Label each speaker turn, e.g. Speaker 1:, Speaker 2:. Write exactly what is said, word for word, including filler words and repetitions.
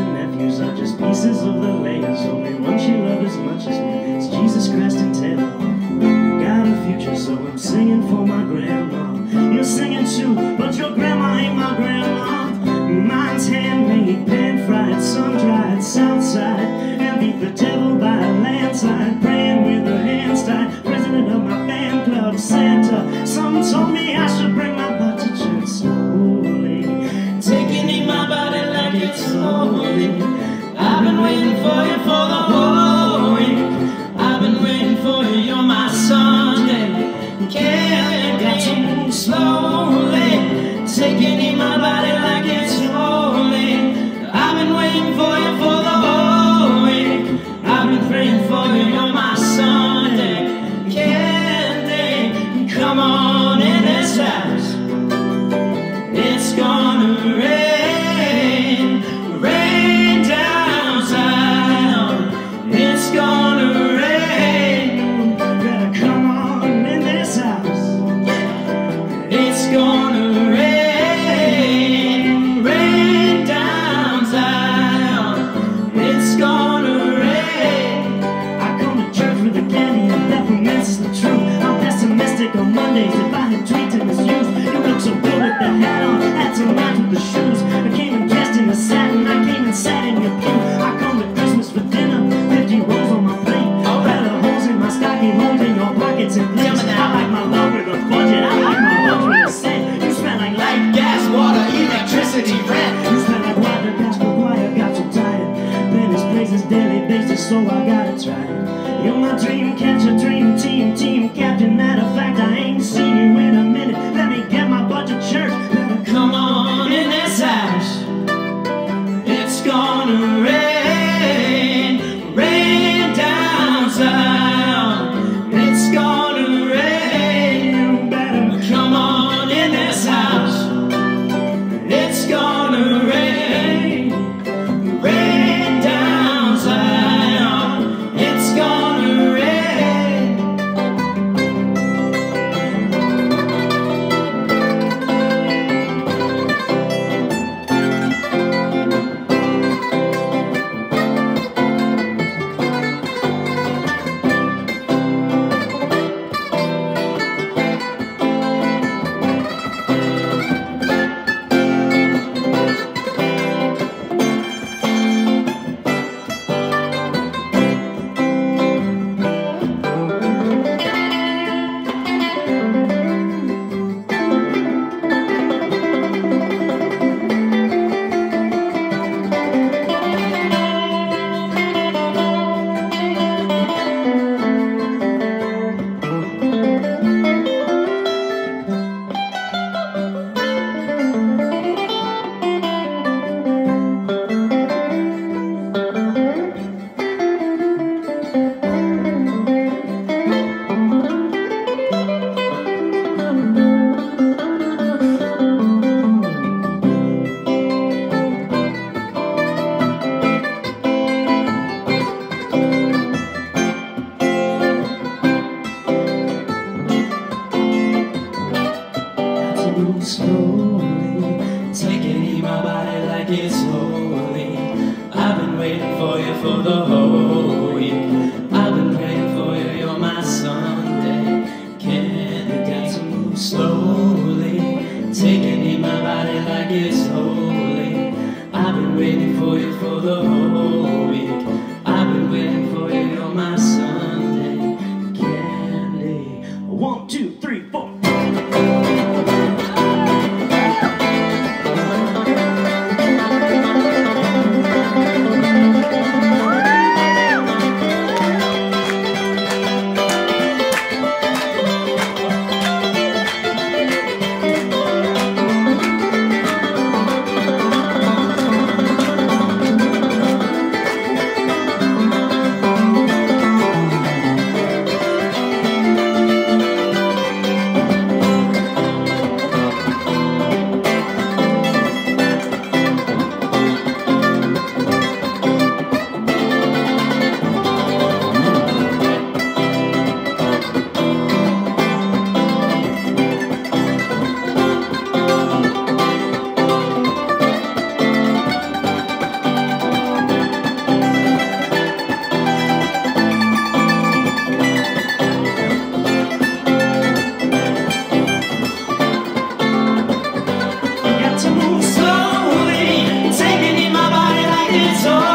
Speaker 1: the nephews are just pieces of the layers. Only one she loved as much as me. It's Jesus Christ and Taylor. We got a future, so I'm singing for my grandma. You're singing too, but your grandma ain't my grandma. Mine's handmade, pan-fried, sun-dried, southside, and beat the devil by a landslide. Praying with her hands tied, president of my fan club, Santa. Someone told me I should bring my butt to church slowly, taking in my body like it's holy. I've been waiting for you for the whole week. I've been waiting for you, you're my Sunday. Can't got to move slowly, taking in my body like it's holy. I've been waiting for you for the whole week. I've been praying for you, you're my Sunday. Candy, come on in this house. It's gonna rain, rain down Zion. It's gonna rain. Better come on in this house. It's gonna rain, rain down Zion. It's gonna rain. I come to church with a candy and peppermints is the truth. I'm pessimistic on Mondays. If I had tweaked in this youth, you look so good with the hat on, had to match with the shoes. I came and dressed in the satin, I came and sat in your pew. I come to Christmas for dinner, fifty rolls on my plate. I'll rather holes in my stocking, holes in your pockets and flips. I like my love with a budget, I like my love with a cent. You smell like light, gas, water, electricity, rent. You smell like water, gas, the choir got so tired. Venice places daily basis, so I gotta try it. You're my dream catcher, dream team, team captain. Matter of fact, I ain't seen you in a minute. Let me get my butt to church. Better come on in this house. It's gonna rain, rain down Zion. It's gonna rain. You better come on in this house. It's gonna rain, rain down Zion. It's gonna rain. Slowly, taking in my body like it's holy. I've been waiting for you for the whole week. I've been praying for you, you're my Sunday. Candy, got to move slowly, taking in my body like it's holy. I've been waiting for you for the whole week. I've been waiting for you, you're my Sunday. Candy. One, two, three, four. it's all